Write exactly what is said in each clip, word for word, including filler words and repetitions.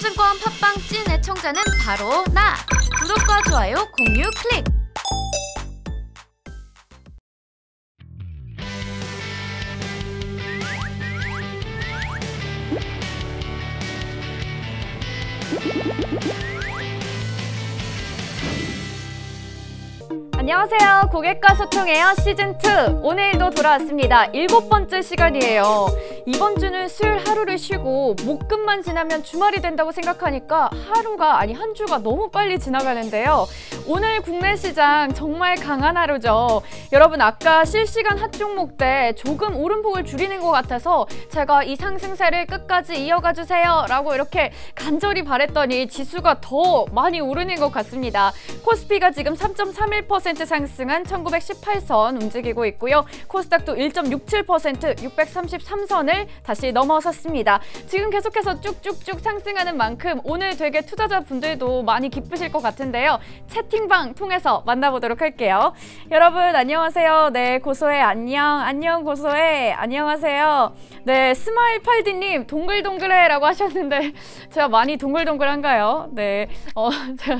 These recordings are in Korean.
삼성증권 팟빵 찐 애청자는 바로 나! 구독과 좋아요, 공유, 클릭! 안녕하세요. 고객과 소통해요 시즌 투. 오늘도 돌아왔습니다. 일곱 번째 시간이에요. 이번 주는 수요일 하루를 쉬고 목금만 지나면 주말이 된다고 생각하니까 하루가 아니 한 주가 너무 빨리 지나가는데요. 오늘 국내 시장 정말 강한 하루죠. 여러분 아까 실시간 핫 종목 때 조금 오름폭을 줄이는 것 같아서 제가 이 상승세를 끝까지 이어가 주세요 라고 이렇게 간절히 바랬더니 지수가 더 많이 오르는 것 같습니다. 코스피가 지금 삼 점 삼일 퍼센트 상승한 천구백십팔 선 움직이고 있고요. 코스닥도 일 점 육칠 퍼센트 육백삼십삼 선을 다시 넘어섰습니다. 지금 계속해서 쭉쭉쭉 상승하는 만큼 오늘 되게 투자자분들도 많이 기쁘실 것 같은데요. 채팅방 통해서 만나보도록 할게요. 여러분 안녕하세요. 네, 고소해 안녕. 안녕 고소해. 안녕하세요. 네, 스마일 팔디님 동글동글해 라고 하셨는데 제가 많이 동글동글한가요? 네, 어, 제가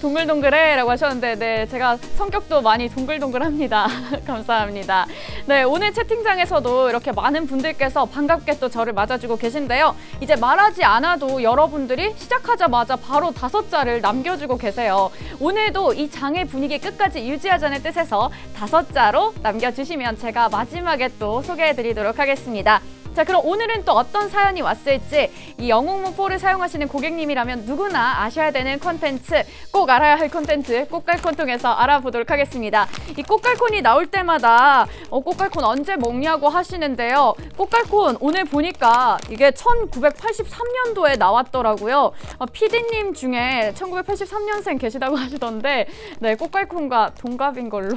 동글동글해 라고 하셨는데 네, 제가 성격도 많이 동글동글합니다. 감사합니다. 네, 오늘 채팅장에서도 이렇게 많은 분들께서 반갑게 또 저를 맞아주고 계신데요. 이제 말하지 않아도 여러분들이 시작하자마자 바로 다섯 자를 남겨주고 계세요. 오늘도 이 장의 분위기 끝까지 유지하자는 뜻에서 다섯 자로 남겨주시면 제가 마지막에 또 소개해드리도록 하겠습니다. 자, 그럼 오늘은 또 어떤 사연이 왔을지 이 영웅문포를 사용하시는 고객님이라면 누구나 아셔야 되는 콘텐츠, 꼭 알아야 할 콘텐츠 꽃갈콘 통해서 알아보도록 하겠습니다. 이 꽃갈콘이 나올 때마다 어, 꽃갈콘 언제 먹냐고 하시는데요. 꽃갈콘 오늘 보니까 이게 천구백팔십삼 년도에 나왔더라고요. 어, 피디님 중에 천구백팔십삼 년생 계시다고 하시던데 네, 꽃갈콘과 동갑인 걸로.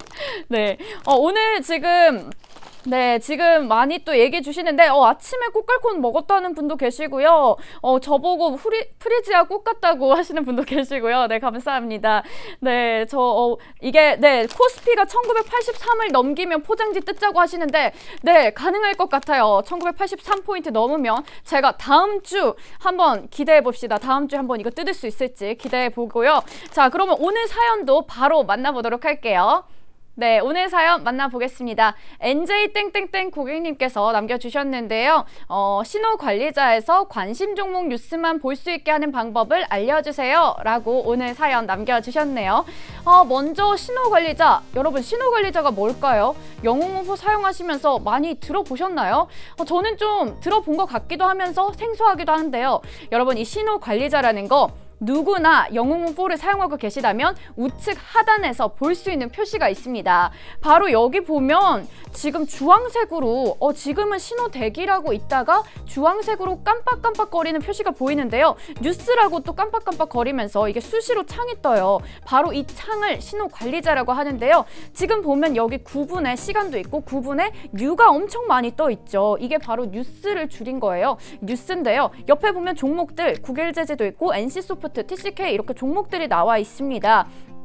네, 어, 오늘 지금 네, 지금 많이 또 얘기해 주시는데 어, 아침에 꽃갈콘 먹었다는 분도 계시고요. 어, 저보고 프리, 프리지아 꽃 같다고 하시는 분도 계시고요. 네, 감사합니다. 네, 저 어, 이게 네, 코스피가 천구백팔십삼을 넘기면 포장지 뜯자고 하시는데 네, 가능할 것 같아요. 천구백팔십삼 포인트 넘으면 제가 다음 주 한번 기대해 봅시다. 다음 주에 한번 이거 뜯을 수 있을지 기대해 보고요. 자, 그러면 오늘 사연도 바로 만나보도록 할게요. 네, 오늘 사연 만나보겠습니다. 엔제이 땡땡땡 고객님께서 남겨주셨는데요. 어, 신호관리자에서 관심 종목 뉴스만 볼 수 있게 하는 방법을 알려주세요 라고 오늘 사연 남겨주셨네요. 어, 먼저 신호관리자, 여러분 신호관리자가 뭘까요? 영웅문포 사용하시면서 많이 들어보셨나요? 어, 저는 좀 들어본 것 같기도 하면서 생소하기도 한데요. 여러분 이 신호관리자라는 거 누구나 영웅문포를 사용하고 계시다면 우측 하단에서 볼 수 있는 표시가 있습니다. 바로 여기 보면 지금 주황색으로 어 지금은 신호 대기라고 있다가 주황색으로 깜빡깜빡거리는 표시가 보이는데요. 뉴스라고 또 깜빡깜빡거리면서 이게 수시로 창이 떠요. 바로 이 창을 신호관리자라고 하는데요. 지금 보면 여기 구분에 시간도 있고 구분에 뉴가 엄청 많이 떠 있죠. 이게 바로 뉴스를 줄인 거예요. 뉴스인데요. 옆에 보면 종목들 구길제재도 있고 엔씨소프트 티씨케이 이렇게 종목들이 나와 있습니다.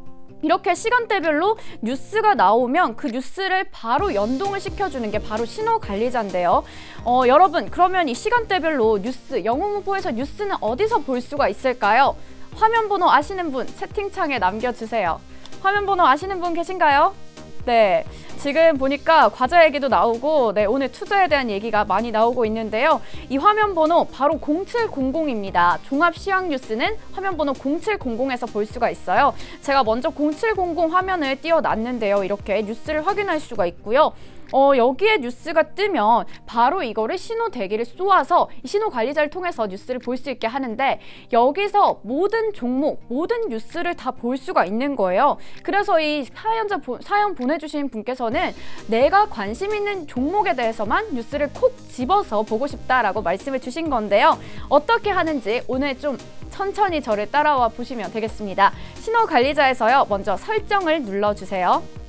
이렇게 시간대별로 뉴스가 나오면 그 뉴스를 바로 연동을 시켜주는 게 바로 신호관리자인데요. 어, 여러분 그러면 이 시간대별로 뉴스, 영웅문포에서 뉴스는 어디서 볼 수가 있을까요? 화면번호 아시는 분 채팅창에 남겨주세요. 화면번호 아시는 분 계신가요? 네, 지금 보니까 과자 얘기도 나오고 네, 오늘 투자에 대한 얘기가 많이 나오고 있는데요. 이 화면번호 바로 공칠공공입니다. 종합시황뉴스는 화면번호 공칠공공에서 볼 수가 있어요. 제가 먼저 공칠공공 화면을 띄워놨는데요. 이렇게 뉴스를 확인할 수가 있고요. 어, 여기에 뉴스가 뜨면 바로 이거를 신호 대기를 쏘아서 신호 관리자를 통해서 뉴스를 볼 수 있게 하는데 여기서 모든 종목, 모든 뉴스를 다 볼 수가 있는 거예요. 그래서 이 사연자, 사연 보내주신 분께서는 내가 관심 있는 종목에 대해서만 뉴스를 콕 집어서 보고 싶다라고 말씀을 주신 건데요. 어떻게 하는지 오늘 좀 천천히 저를 따라와 보시면 되겠습니다. 신호 관리자에서요. 먼저 설정을 눌러주세요.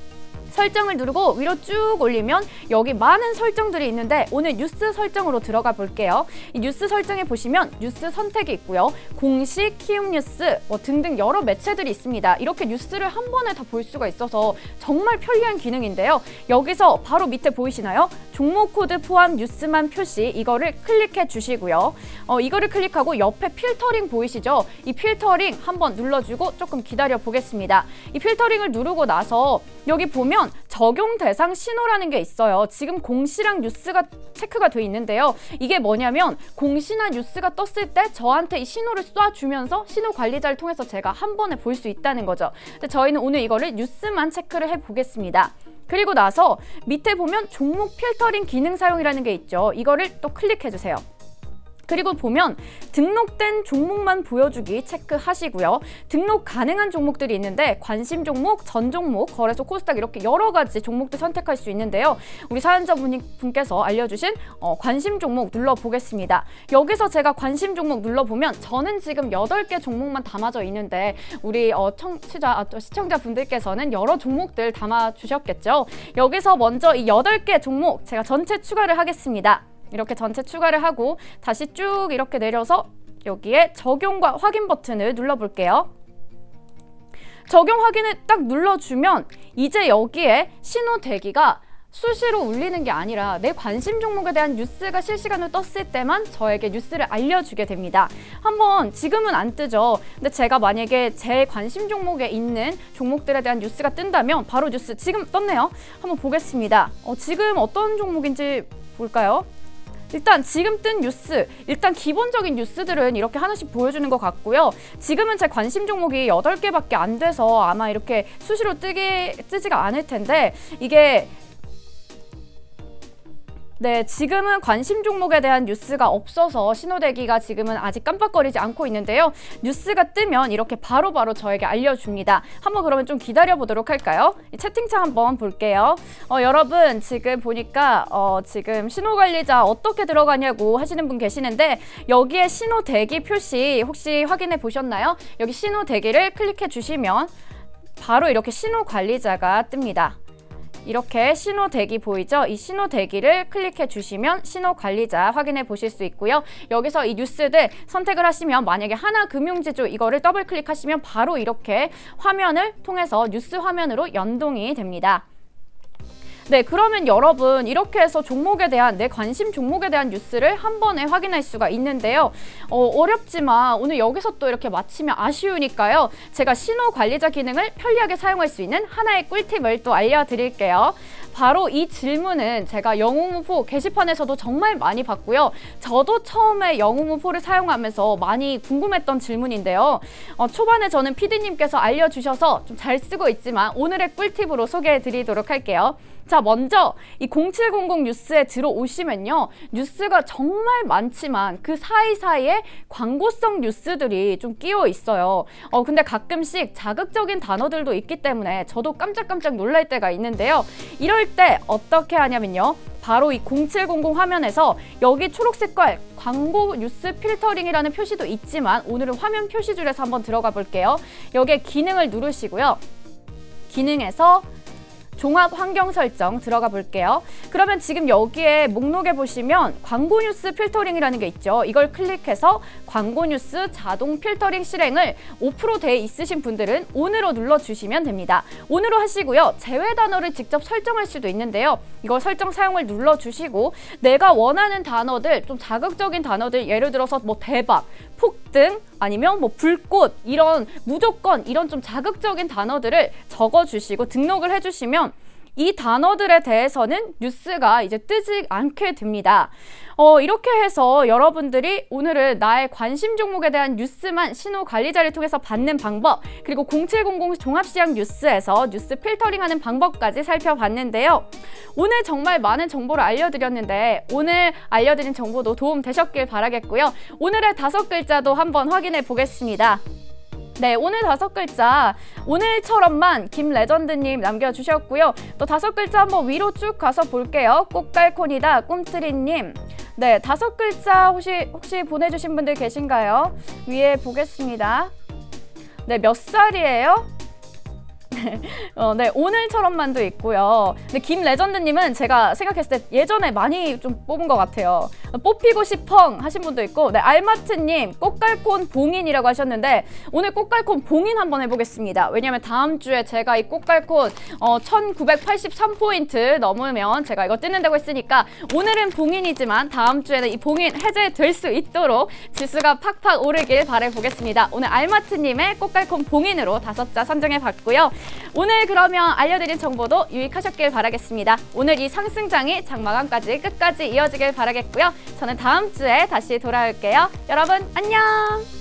설정을 누르고 위로 쭉 올리면 여기 많은 설정들이 있는데 오늘 뉴스 설정으로 들어가 볼게요. 이 뉴스 설정에 보시면 뉴스 선택이 있고요. 공식, 키움 뉴스 뭐 등등 여러 매체들이 있습니다. 이렇게 뉴스를 한 번에 다 볼 수가 있어서 정말 편리한 기능인데요. 여기서 바로 밑에 보이시나요? 종목 코드 포함 뉴스만 표시, 이거를 클릭해 주시고요. 어, 이거를 클릭하고 옆에 필터링 보이시죠? 이 필터링 한번 눌러주고 조금 기다려 보겠습니다. 이 필터링을 누르고 나서 여기 보면 적용 대상 신호라는 게 있어요. 지금 공시랑 뉴스가 체크가 돼 있는데요. 이게 뭐냐면 공시나 뉴스가 떴을 때 저한테 이 신호를 쏴주면서 신호 관리자를 통해서 제가 한 번에 볼 수 있다는 거죠. 근데 저희는 오늘 이거를 뉴스만 체크를 해보겠습니다. 그리고 나서 밑에 보면 종목 필터링 기능 사용이라는 게 있죠. 이거를 또 클릭해주세요. 그리고 보면 등록된 종목만 보여주기 체크하시고요. 등록 가능한 종목들이 있는데 관심 종목, 전 종목, 거래소, 코스닥 이렇게 여러 가지 종목들 선택할 수 있는데요. 우리 사연자분께서 알려주신 어, 관심 종목 눌러보겠습니다. 여기서 제가 관심 종목 눌러보면 저는 지금 여덟 개 종목만 담아져 있는데 우리 어, 청취자, 아, 시청자분들께서는 여러 종목들 담아주셨겠죠. 여기서 먼저 이 여덟 개 종목 제가 전체 추가를 하겠습니다. 이렇게 전체 추가를 하고 다시 쭉 이렇게 내려서 여기에 적용과 확인 버튼을 눌러볼게요. 적용 확인을 딱 눌러주면 이제 여기에 신호 대기가 수시로 울리는 게 아니라 내 관심 종목에 대한 뉴스가 실시간으로 떴을 때만 저에게 뉴스를 알려주게 됩니다. 한번 지금은 안 뜨죠. 근데 제가 만약에 제 관심 종목에 있는 종목들에 대한 뉴스가 뜬다면 바로 뉴스 지금 떴네요. 한번 보겠습니다. 어, 지금 어떤 종목인지 볼까요? 일단 지금 뜬 뉴스, 일단 기본적인 뉴스들은 이렇게 하나씩 보여주는 것 같고요. 지금은 제 관심 종목이 여덟 개밖에 안 돼서 아마 이렇게 수시로 뜨기, 뜨지가 않을 텐데 이게 네, 지금은 관심 종목에 대한 뉴스가 없어서 신호대기가 지금은 아직 깜빡거리지 않고 있는데요. 뉴스가 뜨면 이렇게 바로바로 바로 저에게 알려줍니다. 한번 그러면 좀 기다려보도록 할까요? 이 채팅창 한번 볼게요. 어, 여러분 지금 보니까 어, 지금 신호관리자 어떻게 들어가냐고 하시는 분 계시는데 여기에 신호대기 표시 혹시 확인해 보셨나요? 여기 신호대기를 클릭해 주시면 바로 이렇게 신호관리자가 뜹니다. 이렇게 신호 대기 보이죠? 이 신호 대기를 클릭해 주시면 신호 관리자 확인해 보실 수 있고요. 여기서 이 뉴스들 선택을 하시면 만약에 하나금융지주 이거를 더블 클릭하시면 바로 이렇게 화면을 통해서 뉴스 화면으로 연동이 됩니다. 네, 그러면 여러분 이렇게 해서 종목에 대한 내 관심 종목에 대한 뉴스를 한 번에 확인할 수가 있는데요. 어, 어렵지만 오늘 여기서 또 이렇게 마치면 아쉬우니까요. 제가 신호 관리자 기능을 편리하게 사용할 수 있는 하나의 꿀팁을 또 알려드릴게요. 바로 이 질문은 제가 영웅무포 게시판에서도 정말 많이 봤고요. 저도 처음에 영웅무포를 사용하면서 많이 궁금했던 질문인데요. 어, 초반에 저는 피디님께서 알려주셔서 좀 잘 쓰고 있지만 오늘의 꿀팁으로 소개해드리도록 할게요. 자, 먼저 이 공칠공공 뉴스에 들어오시면요. 뉴스가 정말 많지만 그 사이사이에 광고성 뉴스들이 좀 끼어 있어요. 어, 근데 가끔씩 자극적인 단어들도 있기 때문에 저도 깜짝깜짝 놀랄 때가 있는데요. 이럴 때 어떻게 하냐면요. 바로 이 공칠공공 화면에서 여기 초록색깔 광고 뉴스 필터링이라는 표시도 있지만 오늘은 화면 표시줄에서 한번 들어가 볼게요. 여기에 기능을 누르시고요. 기능에서 종합 환경 설정 들어가 볼게요. 그러면 지금 여기에 목록에 보시면 광고 뉴스 필터링이라는 게 있죠. 이걸 클릭해서 광고 뉴스 자동 필터링 실행을 오프로 돼 있으신 분들은 온으로 눌러주시면 됩니다. 온으로 하시고요. 제외 단어를 직접 설정할 수도 있는데요. 이거 설정 사용을 눌러주시고 내가 원하는 단어들, 좀 자극적인 단어들, 예를 들어서 뭐 대박, 폭등, 아니면 뭐 불꽃, 이런 무조건 이런 좀 자극적인 단어들을 적어주시고 등록을 해주시면 이 단어들에 대해서는 뉴스가 이제 뜨지 않게 됩니다. 어, 이렇게 해서 여러분들이 오늘은 나의 관심 종목에 대한 뉴스만 신호 관리자를 통해서 받는 방법, 그리고 공칠공공 종합시장 뉴스에서 뉴스 필터링하는 방법까지 살펴봤는데요. 오늘 정말 많은 정보를 알려드렸는데 오늘 알려드린 정보도 도움 되셨길 바라겠고요. 오늘의 다섯 글자도 한번 확인해 보겠습니다. 네, 오늘 다섯 글자 오늘처럼만 김레전드님 남겨주셨고요. 또 다섯 글자 한번 위로 쭉 가서 볼게요. 꽃갈콘이다 꿈트리님. 네, 다섯 글자 혹시 혹시 보내주신 분들 계신가요? 위에 보겠습니다. 네, 몇 살이에요? 네, 어, 네, 오늘처럼만도 있고요. 근데 김 레전드님은 제가 생각했을 때 예전에 많이 좀 뽑은 것 같아요. 뽑히고 싶펑 하신 분도 있고, 네, 알마트님 꽃갈콘 봉인이라고 하셨는데 오늘 꽃갈콘 봉인 한번 해보겠습니다. 왜냐면 다음 주에 제가 이 꽃갈콘 어, 천구백팔십삼 포인트 넘으면 제가 이거 뜯는다고 했으니까 오늘은 봉인이지만 다음 주에는 이 봉인 해제될 수 있도록 지수가 팍팍 오르길 바라보겠습니다. 오늘 알마트님의 꽃갈콘 봉인으로 다섯 자 선정해봤고요. 오늘 그러면 알려드린 정보도 유익하셨길 바라겠습니다. 오늘 이 상승장이 장마감까지 끝까지 이어지길 바라겠고요. 저는 다음 주에 다시 돌아올게요. 여러분 안녕!